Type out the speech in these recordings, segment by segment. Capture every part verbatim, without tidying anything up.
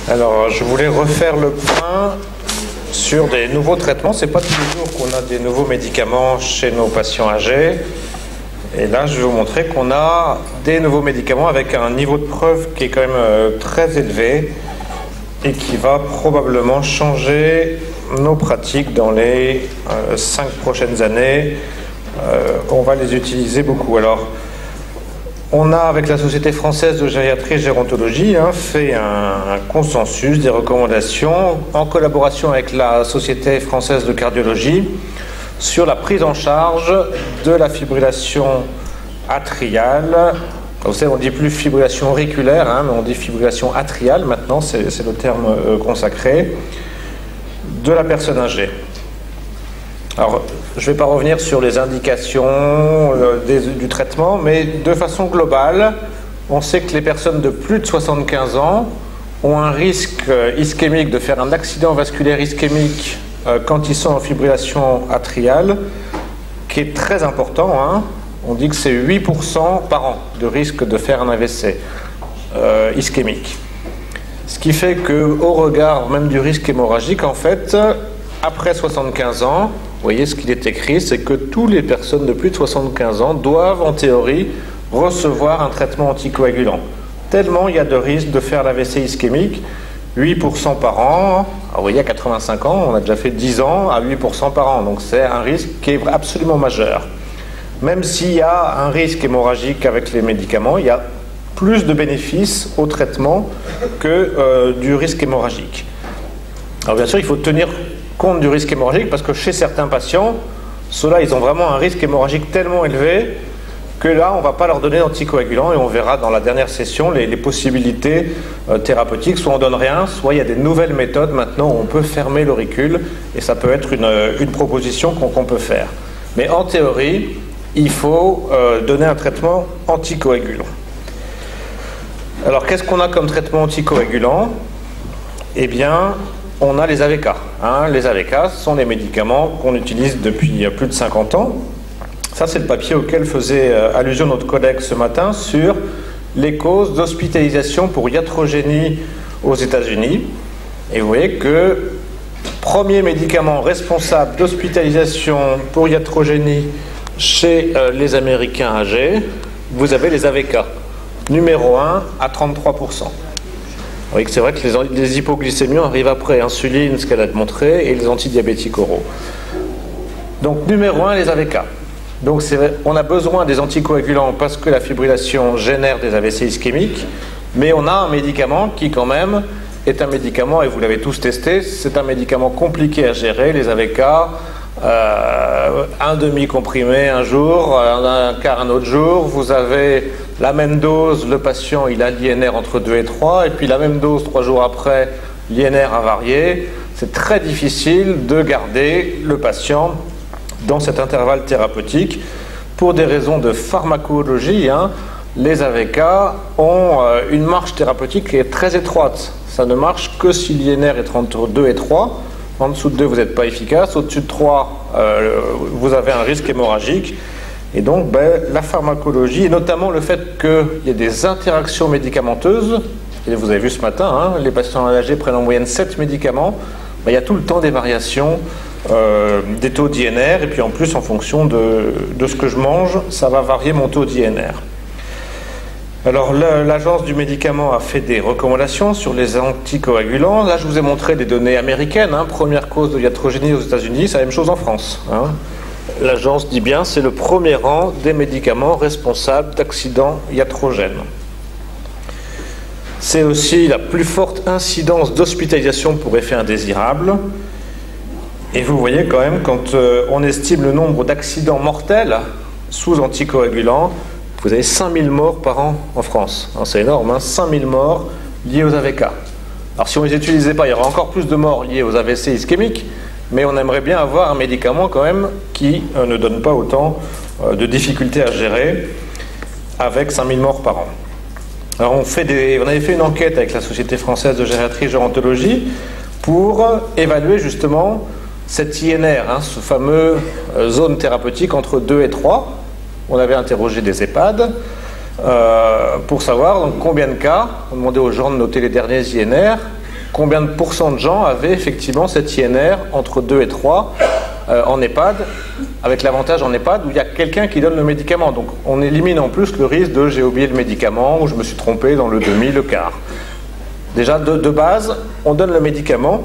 Alors, je voulais refaire le point sur des nouveaux traitements. C'est pas tous les jours qu'on a des nouveaux médicaments chez nos patients âgés. Et là, je vais vous montrer qu'on a des nouveaux médicaments avec un niveau de preuve qui est quand même euh, très élevé et qui va probablement changer nos pratiques dans les euh, cinq prochaines années. Euh, on va les utiliser beaucoup. Alors, on a, avec la Société française de gériatrie et gérontologie, hein, fait un, un consensus, des recommandations, en collaboration avec la Société française de cardiologie, sur la prise en charge de la fibrillation atriale. Vous savez, on ne dit plus fibrillation auriculaire, hein, mais on dit fibrillation atriale maintenant, c'est le terme euh, consacré, de la personne âgée. Alors, je ne vais pas revenir sur les indications euh, des, du traitement, mais de façon globale, on sait que les personnes de plus de soixante-quinze ans ont un risque euh, ischémique de faire un accident vasculaire ischémique euh, quand ils sont en fibrillation atriale, qui est très important. Hein. On dit que c'est huit pour cent par an de risque de faire un A V C euh, ischémique. Ce qui fait qu'au regard même du risque hémorragique, en fait, après soixante-quinze ans, vous voyez ce qu'il est écrit, c'est que toutes les personnes de plus de soixante-quinze ans doivent, en théorie, recevoir un traitement anticoagulant. Tellement il y a de risques de faire l'A V C ischémique, huit pour cent par an. Alors, vous voyez, à quatre-vingt-cinq ans, on a déjà fait dix ans à huit pour cent par an. Donc c'est un risque qui est absolument majeur. Même s'il y a un risque hémorragique avec les médicaments, il y a plus de bénéfices au traitement que euh, du risque hémorragique. Alors bien sûr, il faut tenir compte du risque hémorragique parce que chez certains patients, ceux-là, ils ont vraiment un risque hémorragique tellement élevé que là, on ne va pas leur donner d'anticoagulant et on verra dans la dernière session les, les possibilités euh, thérapeutiques. Soit on donne rien, soit il y a des nouvelles méthodes maintenant où on peut fermer l'auricule et ça peut être une, une proposition qu'on qu'on peut faire. Mais en théorie, il faut euh, donner un traitement anticoagulant. Alors, qu'est-ce qu'on a comme traitement anticoagulant? Eh bien, on a les A V K. Hein. Les A V K sont des médicaments qu'on utilise depuis plus de cinquante ans. Ça, c'est le papier auquel faisait allusion notre collègue ce matin sur les causes d'hospitalisation pour iatrogénie aux États-Unis. Et vous voyez que premier médicament responsable d'hospitalisation pour iatrogénie chez euh, les Américains âgés, vous avez les A V K. Numéro un à trente-trois pour cent. Vous voyez que c'est vrai que les, les hypoglycémions arrivent après, insuline, ce qu'elle a montré, et les antidiabétiques oraux. Donc numéro un, les A V K. Donc vrai, on a besoin des anticoagulants parce que la fibrillation génère des A V C ischémiques, mais on a un médicament qui quand même est un médicament, et vous l'avez tous testé, c'est un médicament compliqué à gérer, les A V K, euh, un demi-comprimé un jour, un quart un autre jour, vous avez la même dose, le patient il a l'I N R entre deux et trois, et puis la même dose trois jours après, l'I N R invarié. C'est très difficile de garder le patient dans cet intervalle thérapeutique pour des raisons de pharmacologie. Hein, les A V K ont euh, une marge thérapeutique qui est très étroite. Ça ne marche que si l'I N R est entre deux et trois. En dessous de deux, vous n'êtes pas efficace. Au-dessus de trois, euh, vous avez un risque hémorragique. Et donc, ben, la pharmacologie, et notamment le fait qu'il y ait des interactions médicamenteuses, et vous avez vu ce matin, hein, les patients âgés prennent en moyenne sept médicaments, ben, il y a tout le temps des variations euh, des taux d'I N R, et puis en plus, en fonction de, de ce que je mange, ça va varier mon taux d'I N R. Alors, l'Agence du médicament a fait des recommandations sur les anticoagulants. Là, je vous ai montré des données américaines. Hein, première cause de iatrogénie aux États-Unis, c'est la même chose en France. Hein. L'agence dit bien, c'est le premier rang des médicaments responsables d'accidents iatrogènes. C'est aussi la plus forte incidence d'hospitalisation pour effets indésirables. Et vous voyez quand même, quand euh, on estime le nombre d'accidents mortels sous anticoagulants, vous avez cinq mille morts par an en France. C'est énorme, hein, cinq mille morts liés aux A V K. Alors si on ne les utilisait pas, il y aurait encore plus de morts liées aux A V C ischémiques, mais on aimerait bien avoir un médicament quand même qui euh, ne donne pas autant euh, de difficultés à gérer avec cinq mille morts par an. Alors on, fait des, on avait fait une enquête avec la Société française de gériatrie et gérontologie pour évaluer justement cette I N R, hein, ce fameux euh, zone thérapeutique entre deux et trois. On avait interrogé des EHPAD euh, pour savoir donc, combien de cas, on demandait aux gens de noter les derniers I N R, combien de pourcents de gens avaient effectivement cet I N R entre deux et trois euh, en EHPAD, avec l'avantage en EHPAD où il y a quelqu'un qui donne le médicament. Donc on élimine en plus le risque de j'ai oublié le médicament ou je me suis trompé dans le demi, le quart. Déjà de, de base, on donne le médicament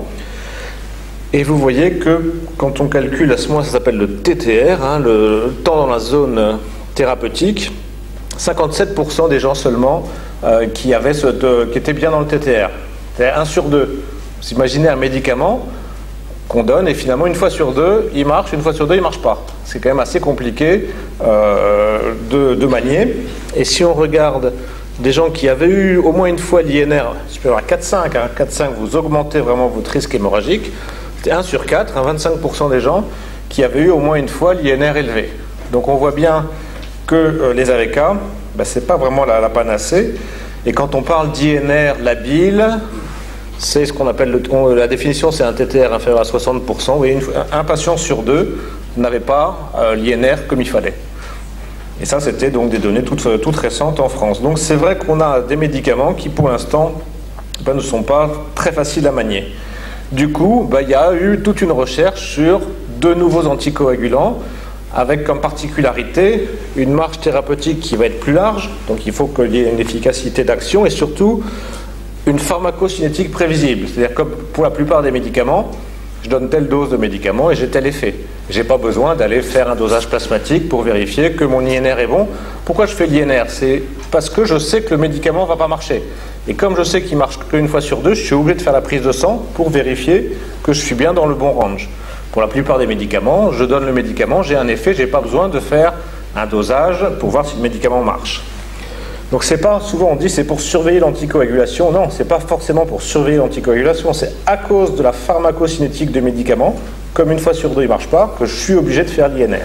et vous voyez que quand on calcule à ce moment, ça s'appelle le T T R, hein, le temps dans la zone thérapeutique, cinquante-sept pour cent des gens seulement euh, qui, avaient ce, de, qui étaient bien dans le T T R. C'est un sur deux. Vous imaginez un médicament qu'on donne et finalement une fois sur deux, il marche, une fois sur deux, il ne marche pas. C'est quand même assez compliqué euh, de, de manier. Et si on regarde des gens qui avaient eu au moins une fois l'I N R supérieur à quatre virgule cinq, hein, quatre virgule cinq, vous augmentez vraiment votre risque hémorragique. C'était un sur quatre, hein, vingt-cinq pour cent des gens qui avaient eu au moins une fois l'I N R élevé. Donc on voit bien que euh, les A V K, ben, ce n'est pas vraiment la, la panacée. Et quand on parle d'I N R labile, c'est ce qu'on appelle, le, on, la définition c'est un T T R inférieur à soixante pour cent. Vous voyez, une, un patient sur deux n'avait pas euh, l'I N R comme il fallait. Et ça, c'était donc des données toutes, toutes récentes en France. Donc c'est vrai qu'on a des médicaments qui, pour l'instant, ben, ne sont pas très faciles à manier. Du coup, ben, il y a eu toute une recherche sur de nouveaux anticoagulants, avec comme particularité une marge thérapeutique qui va être plus large. Donc il faut qu'il y ait une efficacité d'action et surtout une pharmacocinétique prévisible. C'est-à-dire que pour la plupart des médicaments, je donne telle dose de médicament et j'ai tel effet. Je n'ai pas besoin d'aller faire un dosage plasmatique pour vérifier que mon I N R est bon. Pourquoi je fais l'I N R? C'est parce que je sais que le médicament ne va pas marcher. Et comme je sais qu'il ne marche qu'une fois sur deux, je suis obligé de faire la prise de sang pour vérifier que je suis bien dans le bon range. Pour la plupart des médicaments, je donne le médicament, j'ai un effet, je n'ai pas besoin de faire un dosage pour voir si le médicament marche. Donc c'est pas, souvent on dit c'est pour surveiller l'anticoagulation. Non, c'est pas forcément pour surveiller l'anticoagulation, c'est à cause de la pharmacocinétique du médicament, comme une fois sur deux il ne marche pas, que je suis obligé de faire l'I N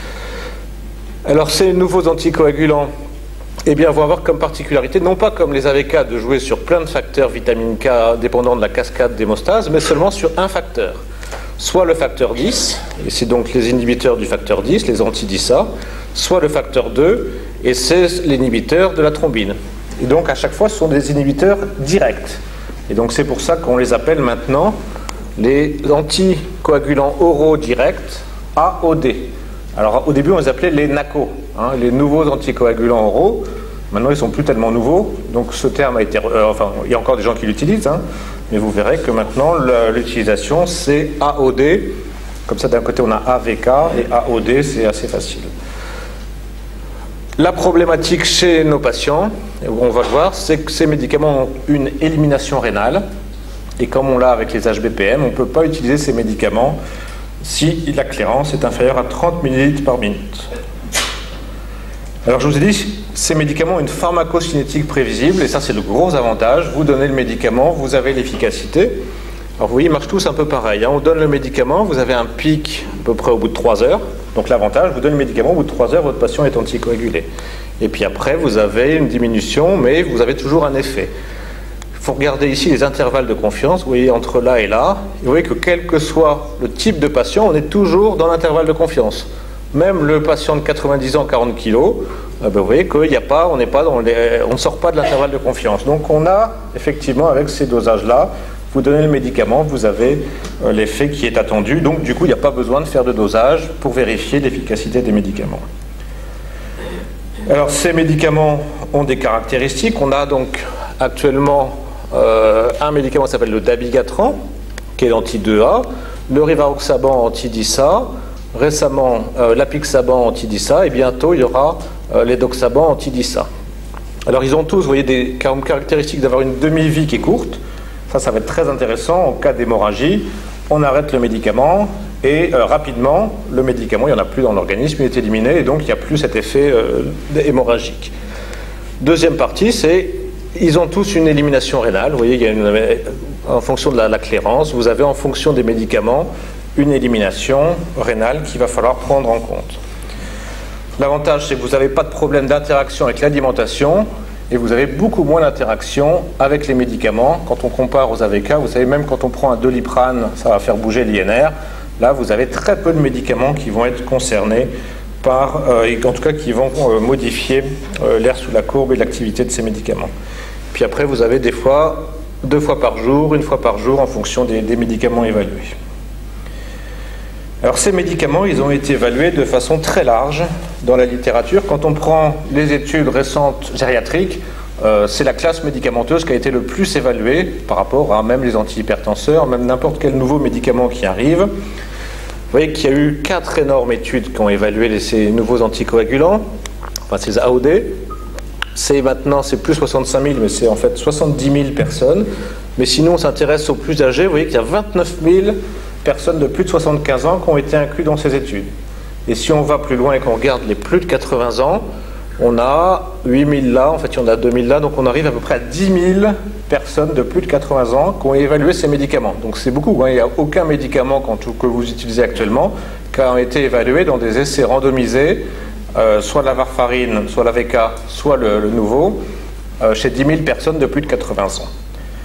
R. Alors ces nouveaux anticoagulants, eh bien, vont avoir comme particularité, non pas comme les A V K de jouer sur plein de facteurs vitamine K dépendant de la cascade d'hémostase, mais seulement sur un facteur. Soit le facteur dix, et c'est donc les inhibiteurs du facteur dix, les anti-D I S A, soit le facteur deux, et c'est l'inhibiteur de la thrombine. Et donc à chaque fois, ce sont des inhibiteurs directs. Et donc c'est pour ça qu'on les appelle maintenant les anticoagulants oraux directs, A O D. Alors au début, on les appelait les N A C O, hein, les nouveaux anticoagulants oraux. Maintenant, ils ne sont plus tellement nouveaux, donc ce terme a été... Euh, enfin, il y a encore des gens qui l'utilisent, hein, mais vous verrez que maintenant, l'utilisation, c'est A O D. Comme ça, d'un côté, on a A V K, et A O D, c'est assez facile. La problématique chez nos patients, on va le voir, c'est que ces médicaments ont une élimination rénale, et comme on l'a avec les H B P M, on ne peut pas utiliser ces médicaments si la clairance est inférieure à trente millilitres par minute. Alors je vous ai dit, ces médicaments ont une pharmacocinétique prévisible, et ça c'est le gros avantage. Vous donnez le médicament, vous avez l'efficacité. Alors vous voyez, ils marchent tous un peu pareil, hein. On donne le médicament, vous avez un pic à peu près au bout de trois heures. Donc l'avantage, vous donnez le médicament, au bout de trois heures, votre patient est anticoagulé. Et puis après, vous avez une diminution, mais vous avez toujours un effet. Il faut regarder ici les intervalles de confiance, vous voyez, entre là et là. Et vous voyez que quel que soit le type de patient, on est toujours dans l'intervalle de confiance. Même le patient de quatre-vingt-dix ans, quarante kilos, euh, ben vous voyez qu'il n'y a pas, on n'est pas dans les, on ne sort pas de l'intervalle de confiance. Donc on a effectivement avec ces dosages-là, vous donnez le médicament, vous avez euh, l'effet qui est attendu. Donc du coup, il n'y a pas besoin de faire de dosage pour vérifier l'efficacité des médicaments. Alors ces médicaments ont des caractéristiques. On a donc actuellement euh, un médicament qui s'appelle le dabigatran, qui est l'anti deux A, le rivaroxaban anti-D I S A, récemment euh, l'apixaban anti-D I S A, et bientôt il y aura euh, les doxaban anti-D I S A. Alors ils ont tous, vous voyez, des caractéristiques d'avoir une demi-vie qui est courte. Ça, ça va être très intéressant en cas d'hémorragie. On arrête le médicament et euh, rapidement, le médicament, il n'y en a plus dans l'organisme, il est éliminé et donc il n'y a plus cet effet euh, hémorragique. Deuxième partie, c'est ils ont tous une élimination rénale. Vous voyez, il y a une, en fonction de la, la clairance, vous avez en fonction des médicaments une élimination rénale qu'il va falloir prendre en compte. L'avantage, c'est que vous n'avez pas de problème d'interaction avec l'alimentation et vous avez beaucoup moins d'interaction avec les médicaments. Quand on compare aux A V K, vous savez, même quand on prend un Doliprane, ça va faire bouger l'I N R. Là, vous avez très peu de médicaments qui vont être concernés par, euh, et en tout cas qui vont euh, modifier euh, l'air sous la courbe et l'activité de ces médicaments. Puis après, vous avez des fois deux fois par jour, une fois par jour, en fonction des, des médicaments évalués. Alors ces médicaments, ils ont été évalués de façon très large dans la littérature. Quand on prend les études récentes gériatriques, euh, c'est la classe médicamenteuse qui a été le plus évaluée par rapport à même les antihypertenseurs, même n'importe quel nouveau médicament qui arrive. Vous voyez qu'il y a eu quatre énormes études qui ont évalué les, ces nouveaux anticoagulants, enfin ces A O D. C'est maintenant, c'est plus soixante-cinq mille, mais c'est en fait soixante-dix mille personnes. Mais sinon, on s'intéresse aux plus âgés. Vous voyez qu'il y a vingt-neuf mille personnes de plus de soixante-quinze ans qui ont été incluses dans ces études. Et si on va plus loin et qu'on regarde les plus de quatre-vingts ans, on a huit mille là, en fait il y en a deux mille là, donc on arrive à peu près à dix mille personnes de plus de quatre-vingts ans qui ont évalué ces médicaments. Donc c'est beaucoup, hein. Il n'y a aucun médicament que vous utilisez actuellement qui a été évalué dans des essais randomisés, euh, soit la varfarine, soit la V K, soit le, le nouveau, euh, chez dix mille personnes de plus de quatre-vingts ans.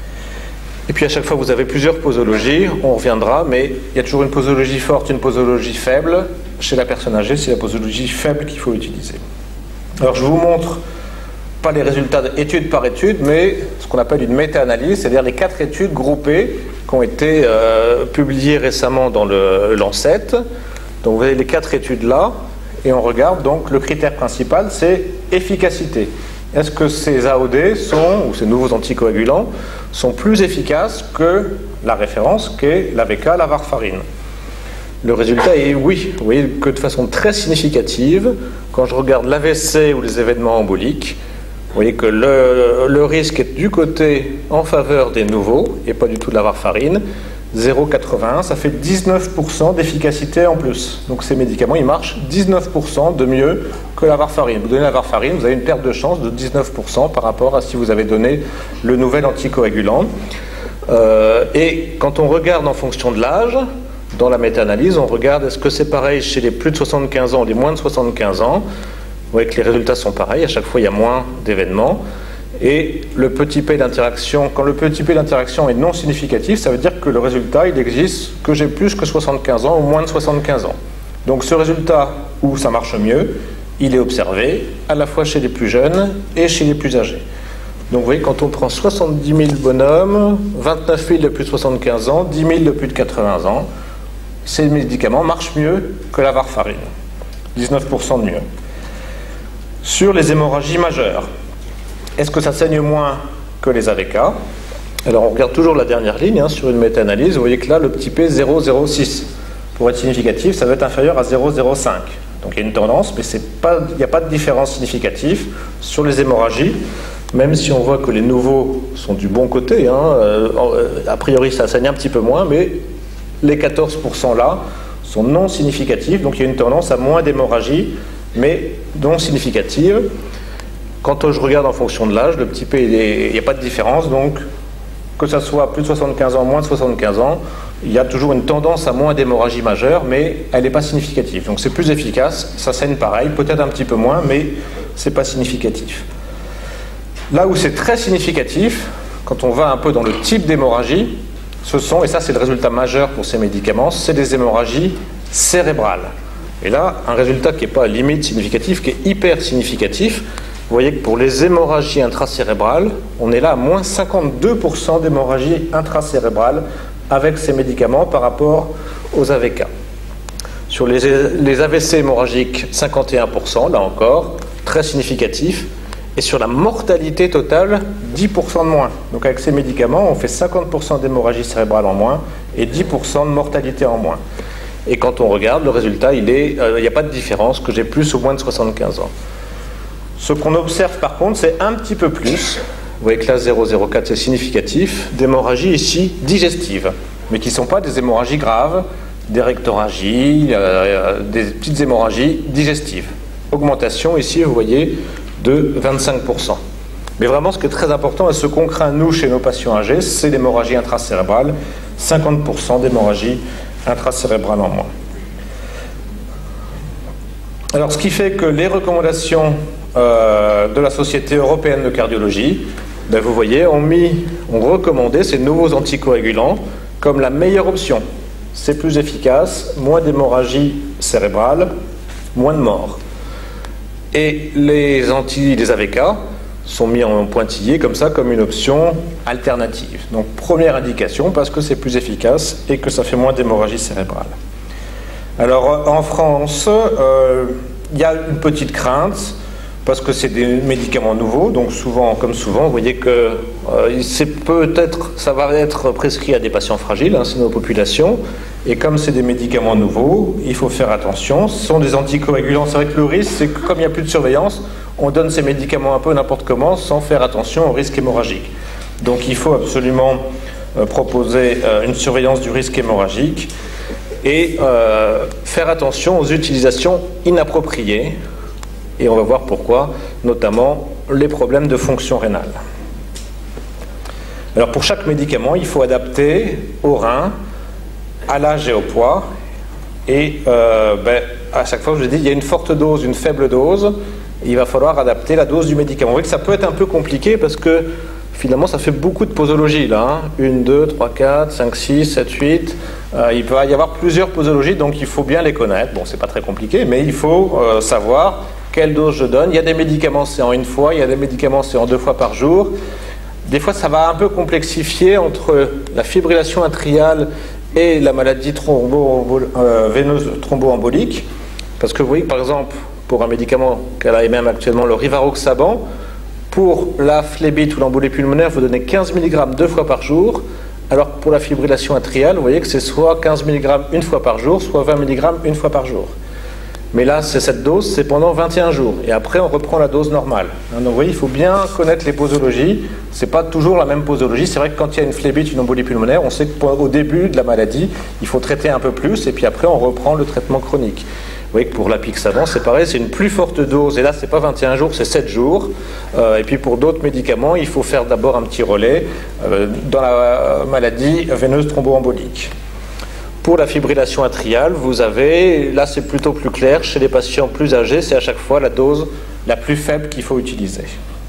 Et puis à chaque fois vous avez plusieurs posologies, on reviendra, mais il y a toujours une posologie forte, une posologie faible. Chez la personne âgée, c'est la posologie faible qu'il faut utiliser. Alors je vous montre pas les résultats étude par étude, mais ce qu'on appelle une méta-analyse, c'est-à-dire les quatre études groupées qui ont été euh, publiées récemment dans le Lancet. Donc vous avez les quatre études là, et on regarde donc le critère principal, c'est efficacité. Est-ce que ces A O D sont, ou ces nouveaux anticoagulants, sont plus efficaces que la référence qu'est la V K, la varfarine? Le résultat est oui. Vous voyez que de façon très significative, quand je regarde l'A V C ou les événements emboliques, vous voyez que le, le risque est du côté en faveur des nouveaux et pas du tout de la varfarine. zéro virgule quatre-vingt-un, ça fait dix-neuf pour cent d'efficacité en plus. Donc ces médicaments, ils marchent dix-neuf pour cent de mieux que la varfarine. Vous donnez la varfarine, vous avez une perte de chance de dix-neuf pour cent par rapport à si vous avez donné le nouvel anticoagulant. Euh, et quand on regarde en fonction de l'âge, dans la méta-analyse, on regarde est-ce que c'est pareil chez les plus de soixante-quinze ans ou les moins de soixante-quinze ans. Vous voyez que les résultats sont pareils, à chaque fois il y a moins d'événements. Et le petit p d'interaction, quand le petit p d'interaction est non significatif, ça veut dire que le résultat, il existe que j'ai plus que soixante-quinze ans ou moins de soixante-quinze ans. Donc ce résultat où ça marche mieux, il est observé à la fois chez les plus jeunes et chez les plus âgés. Donc vous voyez, quand on prend soixante-dix mille bonhommes, vingt-neuf mille de plus de soixante-quinze ans, dix mille de plus de quatre-vingts ans, ces médicaments marchent mieux que la varfarine. dix-neuf pour cent de mieux. Sur les hémorragies majeures, est-ce que ça saigne moins que les A V K? Alors on regarde toujours la dernière ligne, hein, sur une méta-analyse, vous voyez que là le petit p zéro virgule zéro six. Pour être significatif, ça doit être inférieur à zéro virgule zéro cinq. Donc il y a une tendance, mais c'est pas, il n'y a pas de différence significative sur les hémorragies, même si on voit que les nouveaux sont du bon côté. Hein, euh, a priori ça saigne un petit peu moins, mais les quatorze pour cent là sont non significatifs, donc il y a une tendance à moins d'hémorragie, mais non significative. Quand je regarde en fonction de l'âge, le petit p, il n'y a pas de différence, donc que ça soit plus de soixante-quinze ans, moins de soixante-quinze ans, il y a toujours une tendance à moins d'hémorragie majeure, mais elle n'est pas significative. Donc c'est plus efficace, ça saigne pareil, peut-être un petit peu moins, mais c'est pas significatif. Là où c'est très significatif, quand on va un peu dans le type d'hémorragie, ce sont, et ça c'est le résultat majeur pour ces médicaments, c'est des hémorragies cérébrales. Et là, un résultat qui n'est pas limite significatif, qui est hyper significatif. Vous voyez que pour les hémorragies intracérébrales, on est là à moins cinquante-deux pour cent d'hémorragie intracérébrale avec ces médicaments par rapport aux A V K. Sur les, les A V C hémorragiques, cinquante et un pour cent, là encore, très significatif. Et sur la mortalité totale, dix pour cent de moins. Donc avec ces médicaments, on fait cinquante pour cent d'hémorragie cérébrale en moins et dix pour cent de mortalité en moins. Et quand on regarde, le résultat, il est, euh, il n'y a pas de différence, que j'ai plus ou moins de soixante-quinze ans. Ce qu'on observe par contre, c'est un petit peu plus, vous voyez que là zéro virgule zéro quatre c'est significatif, d'hémorragies ici digestives, mais qui ne sont pas des hémorragies graves, des rectorragies, euh, des petites hémorragies digestives. Augmentation ici, vous voyez, de vingt-cinq pour cent. Mais vraiment, ce qui est très important et ce qu'on craint, nous, chez nos patients âgés, c'est l'hémorragie intracérébrale, cinquante pour cent d'hémorragie intracérébrale en moins. Alors, ce qui fait que les recommandations euh, de la Société européenne de cardiologie, ben, vous voyez, ont mis, ont recommandé ces nouveaux anticoagulants comme la meilleure option. C'est plus efficace, moins d'hémorragie cérébrale, moins de morts. Et les anti, les A V K sont mis en pointillé comme ça, comme une option alternative. Donc première indication, parce que c'est plus efficace et que ça fait moins d'hémorragie cérébrale. Alors en France, euh, il y a une petite crainte, parce que c'est des médicaments nouveaux, donc souvent, comme souvent, vous voyez que euh, c'est peut-être, ça va être prescrit à des patients fragiles, hein, c'est nos populations, et comme c'est des médicaments nouveaux, il faut faire attention. Ce sont des anticoagulants, c'est vrai que le risque, c'est que comme il n'y a plus de surveillance, on donne ces médicaments un peu n'importe comment, sans faire attention au risque hémorragique. Donc il faut absolument euh, proposer euh, une surveillance du risque hémorragique, et euh, faire attention aux utilisations inappropriées. Et on va voir pourquoi, notamment les problèmes de fonction rénale. Alors pour chaque médicament, il faut adapter au rein, à l'âge et au poids. Et euh, ben, à chaque fois, je vous dis, il y a une forte dose, une faible dose. Il va falloir adapter la dose du médicament. Vous voyez que ça peut être un peu compliqué parce que finalement, ça fait beaucoup de posologies là. un, deux, trois, quatre, cinq, six, sept, huit. Euh, il peut y avoir plusieurs posologies, donc il faut bien les connaître. Bon, c'est pas très compliqué, mais il faut euh, savoir quelle dose je donne. Il y a des médicaments, c'est en une fois, il y a des médicaments, c'est en deux fois par jour. Des fois, ça va un peu complexifier entre la fibrillation atriale et la maladie thrombo, euh, veineuse thromboembolique. Parce que vous voyez, par exemple, pour un médicament qu'elle a même actuellement, le rivaroxaban, pour la phlébite ou l'embolie pulmonaire, vous donnez quinze milligrammes deux fois par jour, alors que pour la fibrillation atriale, vous voyez que c'est soit quinze milligrammes une fois par jour, soit vingt milligrammes une fois par jour. Mais là, c'est cette dose, c'est pendant vingt et un jours. Et après, on reprend la dose normale. Donc vous voyez, il faut bien connaître les posologies. Ce n'est pas toujours la même posologie. C'est vrai que quand il y a une phlébite, une embolie pulmonaire, on sait qu'au début de la maladie, il faut traiter un peu plus, et puis après, on reprend le traitement chronique. Vous voyez que pour l'apixaban, c'est pareil, c'est une plus forte dose. Et là, ce n'est pas vingt et un jours, c'est sept jours. Euh, et puis pour d'autres médicaments, il faut faire d'abord un petit relais euh, dans la maladie veineuse thromboembolique. Pour la fibrillation atriale, vous avez, là c'est plutôt plus clair, chez les patients plus âgés, c'est à chaque fois la dose la plus faible qu'il faut utiliser.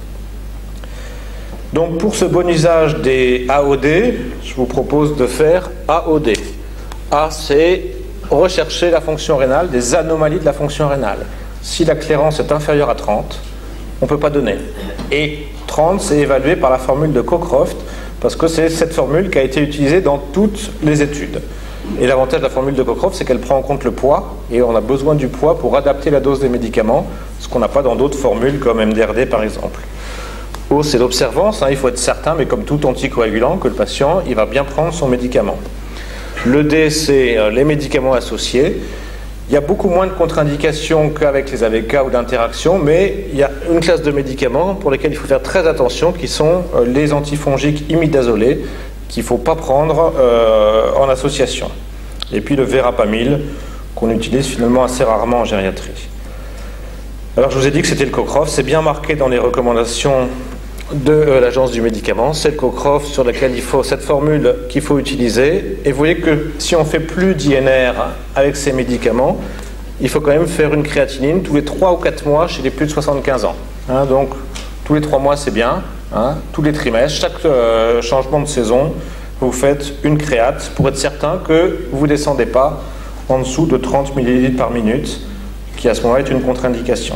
Donc pour ce bon usage des A O D, je vous propose de faire A O D. A, c'est rechercher la fonction rénale, des anomalies de la fonction rénale. Si la clairance est inférieure à trente, on ne peut pas donner. Et trente, c'est évalué par la formule de Cockcroft, parce que c'est cette formule qui a été utilisée dans toutes les études. Et l'avantage de la formule de Cockcroft, c'est qu'elle prend en compte le poids, et on a besoin du poids pour adapter la dose des médicaments, ce qu'on n'a pas dans d'autres formules comme M D R D par exemple. O, c'est l'observance, hein, il faut être certain, mais comme tout anticoagulant, que le patient il va bien prendre son médicament. Le D, c'est euh, les médicaments associés. Il y a beaucoup moins de contre-indications qu'avec les A V K ou d'interactions, mais il y a une classe de médicaments pour lesquels il faut faire très attention, qui sont euh, les antifongiques imidazolés, qu'il ne faut pas prendre euh, en association. Et puis le verapamil, qu'on utilise finalement assez rarement en gériatrie. Alors je vous ai dit que c'était le Cockcroft, c'est bien marqué dans les recommandations de euh, l'agence du médicament, c'est le Cockcroft sur lequel il faut cette formule qu'il faut utiliser. Et vous voyez que si on ne fait plus d'I N R avec ces médicaments, il faut quand même faire une créatinine tous les trois ou quatre mois chez les plus de soixante-quinze ans. Hein, donc tous les trois mois c'est bien, hein, tous les trimestres, chaque euh, changement de saison, vous faites une créate pour être certain que vous ne descendez pas en dessous de trente millilitres par minute, qui à ce moment-là est une contre-indication.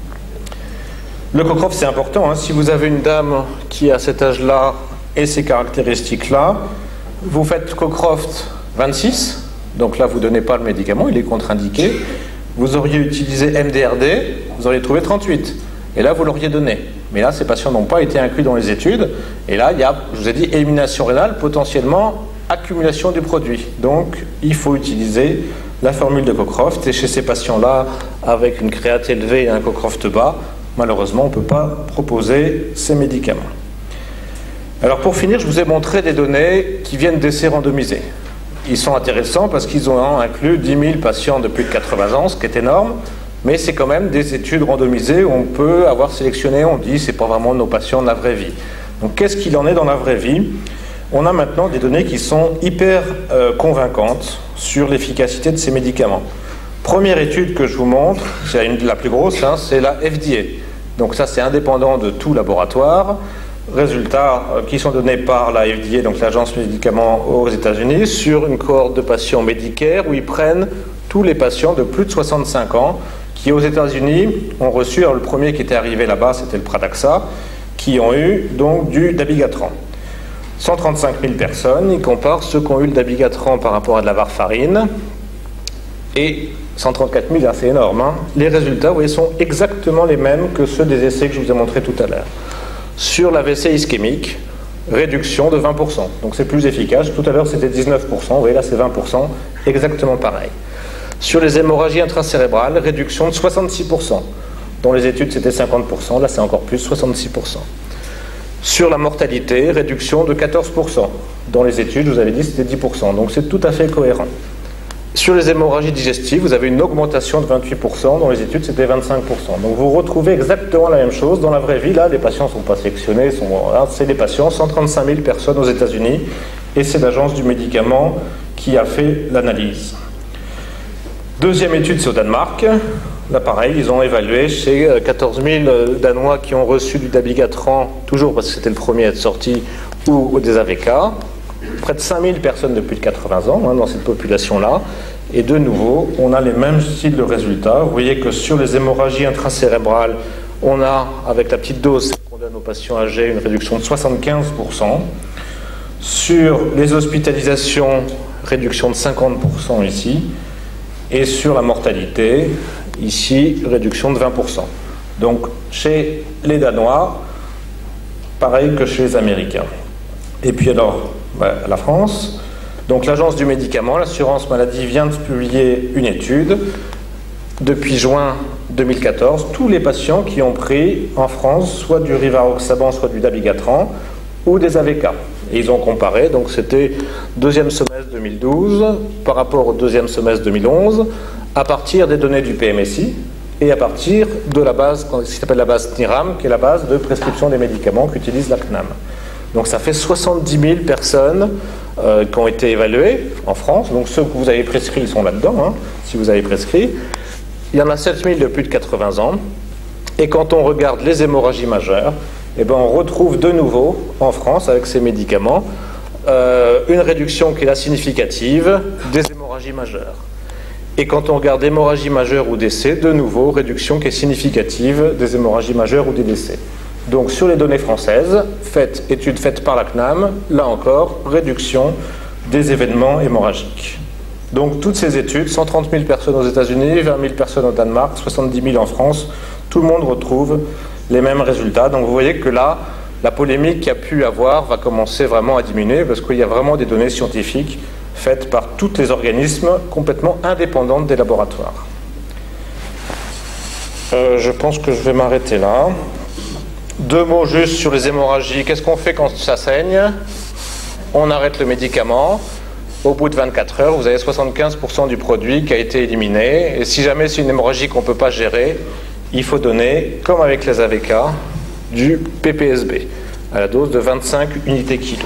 Le Cockcroft, c'est important. Hein. Si vous avez une dame qui a cet âge-là et ces caractéristiques-là, vous faites Cockcroft vingt-six, donc là, vous ne donnez pas le médicament, il est contre-indiqué. Vous auriez utilisé M D R D, vous auriez trouvé trente-huit. Et là, vous l'auriez donné. Mais là, ces patients n'ont pas été inclus dans les études. Et là, il y a, je vous ai dit, élimination rénale, potentiellement accumulation du produit. Donc, il faut utiliser la formule de Cockcroft. Et chez ces patients-là, avec une créate élevée et un Cockcroft bas, malheureusement, on ne peut pas proposer ces médicaments. Alors pour finir, je vous ai montré des données qui viennent d'essais randomisés. Ils sont intéressants parce qu'ils ont inclus dix mille patients de plus de quatre-vingts ans, ce qui est énorme, mais c'est quand même des études randomisées où on peut avoir sélectionné, on dit, c'est pas vraiment nos patients de la vraie vie. Donc qu'est-ce qu'il en est dans la vraie vie? On a maintenant des données qui sont hyper euh, convaincantes sur l'efficacité de ces médicaments. Première étude que je vous montre, c'est une, la plus grosse, hein, c'est la F D A. Donc ça, c'est indépendant de tout laboratoire. Résultats euh, qui sont donnés par la F D A, donc l'Agence du médicament aux États-Unis, sur une cohorte de patients Medicare où ils prennent tous les patients de plus de soixante-cinq ans qui, aux États-Unis, ont reçu, alors le premier qui était arrivé là-bas, c'était le Pradaxa, qui ont eu donc du dabigatran. cent trente-cinq mille personnes, ils comparent ceux qui ont eu le dabigatran par rapport à de la warfarine, et cent trente-quatre mille, c'est énorme. Hein. Les résultats, vous voyez, sont exactement les mêmes que ceux des essais que je vous ai montrés tout à l'heure. Sur l'A V C ischémique, réduction de vingt pour cent. Donc c'est plus efficace. Tout à l'heure, c'était dix-neuf pour cent. Vous voyez, là, c'est vingt pour cent. Exactement pareil. Sur les hémorragies intracérébrales, réduction de soixante-six pour cent. Dans les études, c'était cinquante pour cent. Là, c'est encore plus, soixante-six pour cent. Sur la mortalité, réduction de quatorze pour cent. Dans les études, je vous avais dit, c'était dix pour cent. Donc c'est tout à fait cohérent. Sur les hémorragies digestives, vous avez une augmentation de vingt-huit pour cent. Dans les études, c'était vingt-cinq pour cent. Donc vous retrouvez exactement la même chose. Dans la vraie vie, là, les patients ne sont pas sélectionnés. Sont... C'est des patients, cent trente-cinq mille personnes aux États-Unis. Et c'est l'Agence du médicament qui a fait l'analyse. Deuxième étude, c'est au Danemark. Là, pareil, ils ont évalué chez quatorze mille Danois qui ont reçu du dabigatran, toujours parce que c'était le premier à être sorti, ou des A V K. Près de cinq mille personnes de plus de quatre-vingts ans hein, dans cette population-là. Et de nouveau, on a les mêmes styles de résultats. Vous voyez que sur les hémorragies intracérébrales, on a, avec la petite dose qu'on donne aux patients âgés, une réduction de soixante-quinze pour cent. Sur les hospitalisations, réduction de cinquante pour cent ici. Et sur la mortalité, ici, réduction de vingt pour cent. Donc, chez les Danois, pareil que chez les Américains. Et puis alors, bah, la France. Donc, l'Agence du médicament, l'assurance maladie, vient de publier une étude. Depuis juin deux mille quatorze, tous les patients qui ont pris en France soit du rivaroxaban, soit du dabigatran, ou des A V K. Et ils ont comparé, donc c'était deuxième semestre deux mille douze par rapport au deuxième semestre deux mille onze, à partir des données du P M S I et à partir de la base, ce qui s'appelle la base N I R A M, qui est la base de prescription des médicaments qu'utilise la C N A M. Donc ça fait soixante-dix mille personnes euh, qui ont été évaluées en France. Donc ceux que vous avez prescrits, ils sont là-dedans, hein, si vous avez prescrit. Il y en a sept mille de plus de quatre-vingts ans. Et quand on regarde les hémorragies majeures, eh ben, on retrouve de nouveau, en France, avec ces médicaments, euh, une réduction qui est là significative des hémorragies majeures. Et quand on regarde hémorragie majeure ou décès, de nouveau, réduction qui est significative des hémorragies majeures ou des décès. Donc sur les données françaises, faites, étude faite par la C N A M, là encore, réduction des événements hémorragiques. Donc toutes ces études, cent trente mille personnes aux États-Unis, vingt mille personnes au Danemark, soixante-dix mille en France, tout le monde retrouve les mêmes résultats. Donc vous voyez que là, la polémique qu'il y a pu avoir va commencer vraiment à diminuer parce qu'il y a vraiment des données scientifiques faites par tous les organismes complètement indépendants des laboratoires. Euh, je pense que je vais m'arrêter là. Deux mots juste sur les hémorragies. Qu'est-ce qu'on fait quand ça saigne? On arrête le médicament. Au bout de vingt-quatre heures, vous avez soixante-quinze pour cent du produit qui a été éliminé. Et si jamais c'est une hémorragie qu'on ne peut pas gérer, il faut donner, comme avec les A V K, du P P S B, à la dose de vingt-cinq unités kilo.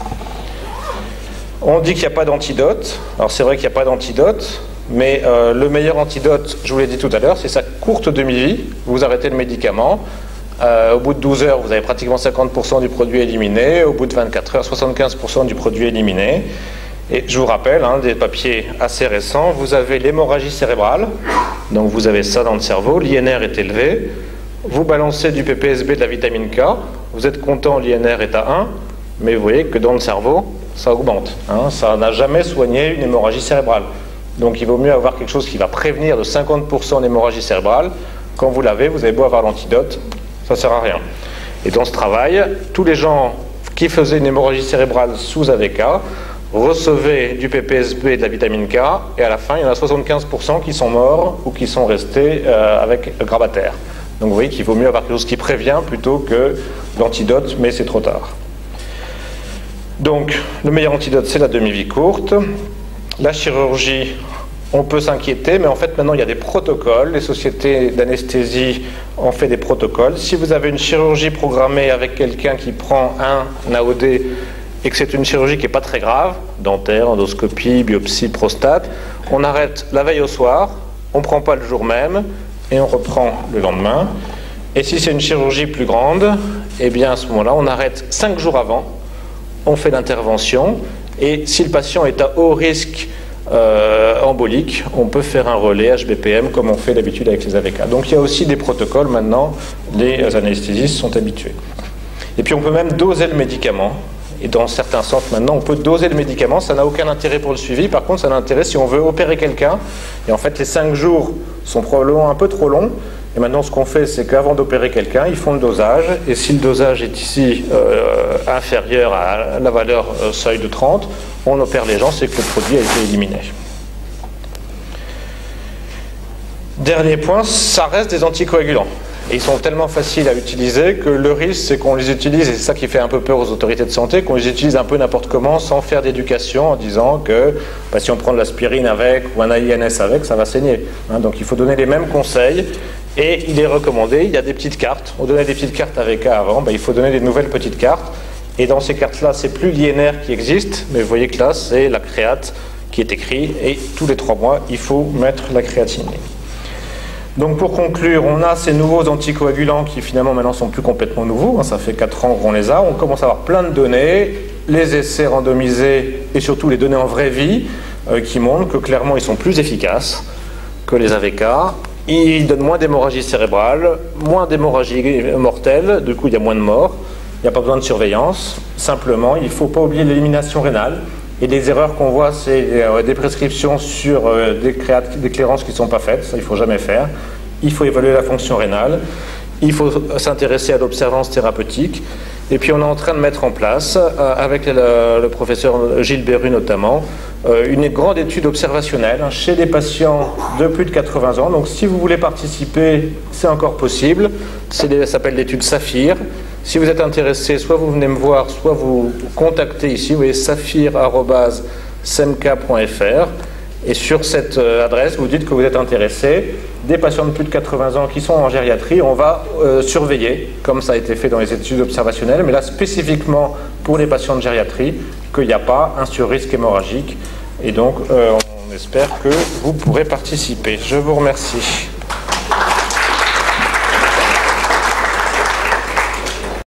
On dit qu'il n'y a pas d'antidote. Alors c'est vrai qu'il n'y a pas d'antidote, mais euh, le meilleur antidote, je vous l'ai dit tout à l'heure, c'est sa courte demi-vie. Vous arrêtez le médicament. Euh, au bout de douze heures, vous avez pratiquement cinquante pour cent du produit éliminé. Au bout de vingt-quatre heures, soixante-quinze pour cent du produit éliminé. Et je vous rappelle, hein, des papiers assez récents, vous avez l'hémorragie cérébrale, donc vous avez ça dans le cerveau, l'I N R est élevé, vous balancez du P P S B, de la vitamine K, vous êtes content, l'I N R est à un, mais vous voyez que dans le cerveau, ça augmente. Hein, ça n'a jamais soigné une hémorragie cérébrale. Donc il vaut mieux avoir quelque chose qui va prévenir de cinquante pour cent d'hémorragie cérébrale. Quand vous l'avez, vous avez beau avoir l'antidote, ça ne sert à rien. Et dans ce travail, tous les gens qui faisaient une hémorragie cérébrale sous A V K, recevez du P P S B et de la vitamine K, et à la fin, il y en a soixante-quinze pour cent qui sont morts ou qui sont restés euh, avec grabataire. Donc vous voyez qu'il vaut mieux avoir quelque chose qui prévient plutôt que l'antidote, mais c'est trop tard. Donc, le meilleur antidote, c'est la demi-vie courte. La chirurgie, on peut s'inquiéter, mais en fait, maintenant, il y a des protocoles. Les sociétés d'anesthésie ont fait des protocoles. Si vous avez une chirurgie programmée avec quelqu'un qui prend un A O D, et que c'est une chirurgie qui n'est pas très grave, dentaire, endoscopie, biopsie, prostate, on arrête la veille au soir, on ne prend pas le jour même, et on reprend le lendemain. Et si c'est une chirurgie plus grande, eh bien à ce moment-là, on arrête cinq jours avant, on fait l'intervention, et si le patient est à haut risque euh, embolique, on peut faire un relais H B P M comme on fait d'habitude avec les A V K. Donc il y a aussi des protocoles maintenant, les anesthésistes sont habitués. Et puis on peut même doser le médicament. Et dans certains centres maintenant, on peut doser le médicament. Ça n'a aucun intérêt pour le suivi. Par contre, ça a un intérêt si on veut opérer quelqu'un. Et en fait, les cinq jours sont probablement un peu trop longs. Et maintenant, ce qu'on fait, c'est qu'avant d'opérer quelqu'un, ils font le dosage. Et si le dosage est ici euh, inférieur à la valeur euh, seuil de trente, on opère les gens, c'est que le produit a été éliminé. Dernier point, ça reste des anticoagulants. Et ils sont tellement faciles à utiliser que le risque, c'est qu'on les utilise, et c'est ça qui fait un peu peur aux autorités de santé, qu'on les utilise un peu n'importe comment, sans faire d'éducation, en disant que bah, si on prend de l'aspirine avec, ou un A I N S avec, ça va saigner. Hein, donc il faut donner les mêmes conseils, et il est recommandé, il y a des petites cartes. On donnait des petites cartes avec A avant, bah, il faut donner des nouvelles petites cartes. Et dans ces cartes-là, c'est plus l'I N R qui existe, mais vous voyez que là, c'est la créate qui est écrit, et tous les trois mois, il faut mettre la créatine. Donc pour conclure, on a ces nouveaux anticoagulants qui finalement maintenant sont plus complètement nouveaux, hein, ça fait quatre ans qu'on les a, on commence à avoir plein de données, les essais randomisés et surtout les données en vraie vie euh, qui montrent que clairement ils sont plus efficaces que les A V K, ils donnent moins d'hémorragie cérébrale, moins d'hémorragie mortelle, du coup il y a moins de morts, il n'y a pas besoin de surveillance, simplement il ne faut pas oublier l'élimination rénale. Et les erreurs qu'on voit, c'est des prescriptions sur des, créates, des clairances qui ne sont pas faites, ça il ne faut jamais faire. Il faut évaluer la fonction rénale, il faut s'intéresser à l'observance thérapeutique. Et puis on est en train de mettre en place, avec le, le professeur Gilles Berru notamment, une grande étude observationnelle chez des patients de plus de quatre-vingts ans. Donc si vous voulez participer, c'est encore possible. Ça s'appelle l'étude Saphir. Si vous êtes intéressé, soit vous venez me voir, soit vous contactez ici, vous voyez saphir arobase semca point f r, et sur cette adresse, vous dites que vous êtes intéressé. Des patients de plus de quatre-vingts ans qui sont en gériatrie, on va euh, surveiller, comme ça a été fait dans les études observationnelles, mais là spécifiquement pour les patients de gériatrie, qu'il n'y a pas un surrisque hémorragique, et donc euh, on espère que vous pourrez participer. Je vous remercie.